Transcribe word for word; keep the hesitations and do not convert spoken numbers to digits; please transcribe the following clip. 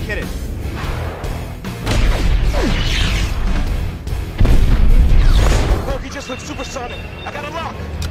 kitted. Look, he just went supersonic. I got a lock.